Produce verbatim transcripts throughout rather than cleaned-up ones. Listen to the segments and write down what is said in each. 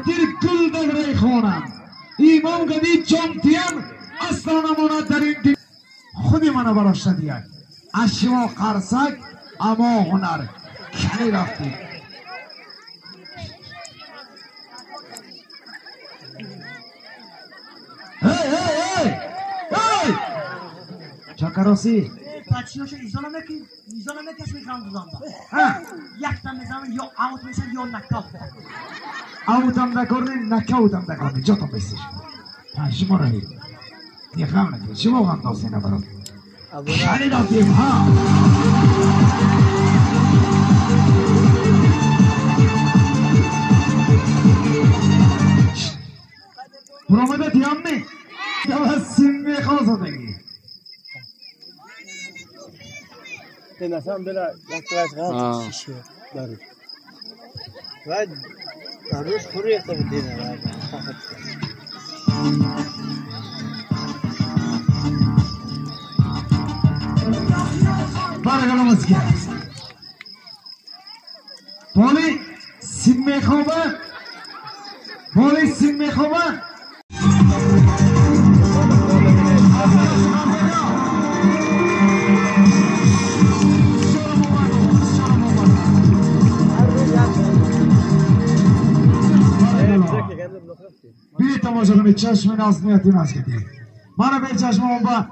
شمتیر گل در ریخانم ایمان گدی چمتیم اصلا نماند در این دل خودی منو براش ندید اشما قرصک اما هنر کلی رفتی هی هی هی هی چکراسی پاچیاشو ایزانا میکی ایزانا میکش میکنم گذانده یک تا میزنم یا آوت میشن یا نکاوت آوتم نکردین نکاوتم نکردین جاتم بستش شما رو هید یکم نکید شما هم داستینه برات خیلی دادیم ها برامده دیام نی یا سیمی خواه زدگی این اصلا بلا یک تو از غلط شیشه دارو و داروش خوری اکتا بدینه بارك الله مسكين بولي سمي خوبة بولي سمي خوبة بی تماشا کنید چشم نازنیتی مسکتی منو به چشم اون با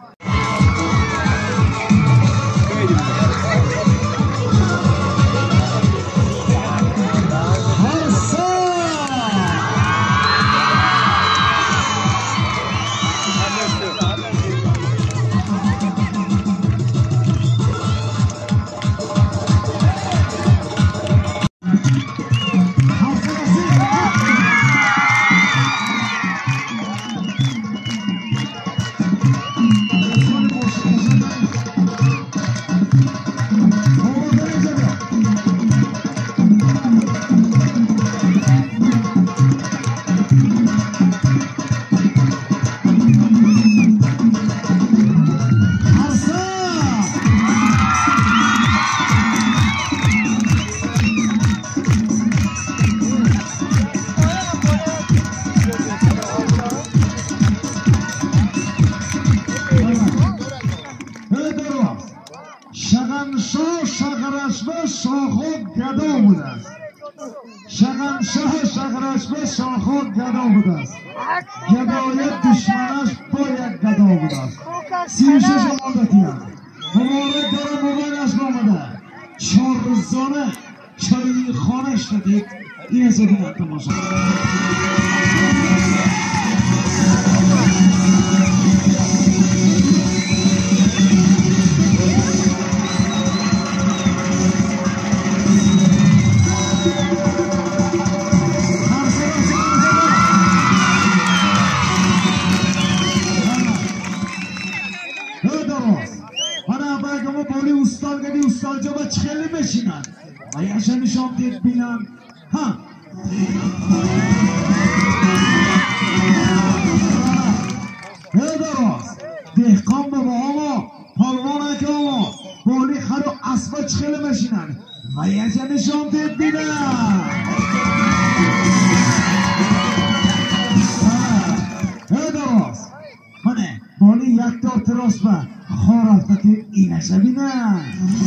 شغنشاه شغرشبه شاخو گدا بوده است شغنشاه شغرشبه شاخو گدا بوده است گدای دشمنش با یک گدا بوده است سی و شش آمادتی است مبارک داره موبایلش آمده چهار روزانه چلی خانش دادید این از این تماشا خیلی بشینن و یه نشان دید بینن ها هدراز دهقان بابا آما پالوان اکه آما بالی خر و اسبا خیلی بشینن و یه نشان دید بینن هدراز منه بالی یک دار تراس به خواه رفته که اینشه بینن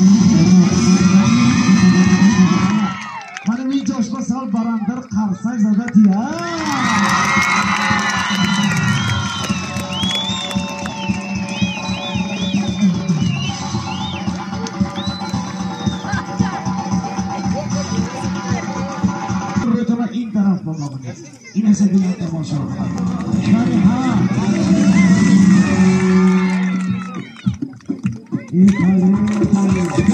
منم این جاش با سال براندر قرصک زده تیه رویتما این طرف با ما بگید این هسته دیگه تماشا خیلی ها این خیلی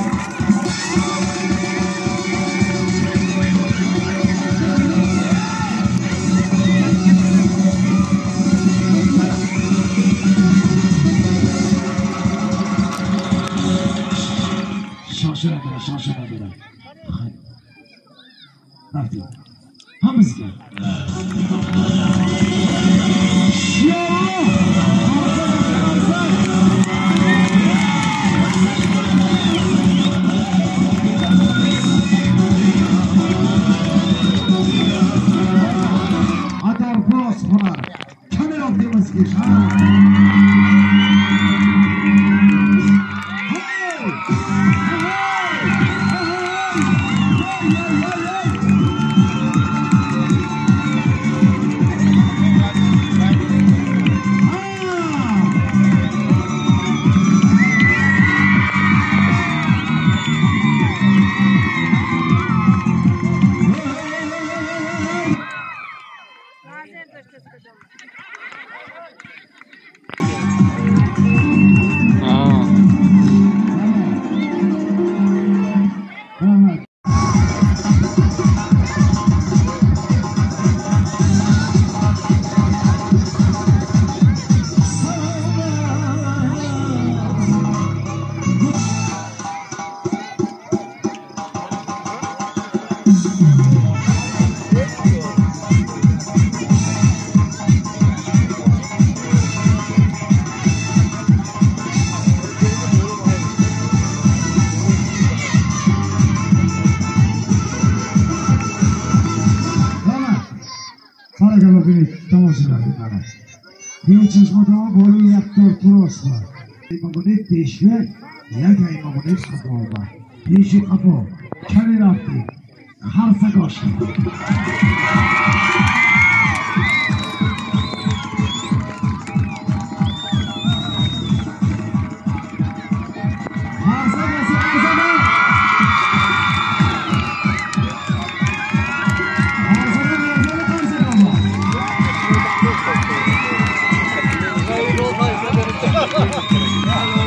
Cross hunar. Kamera demizki. Bir çeşmede boyu yaktır Cross var. İmamını peşve, yaga imamını sapı var. Peşi kapı, kendi yaptı. Harsa koştu. Harsa koştu, harsa koştu. Hayır olmaz.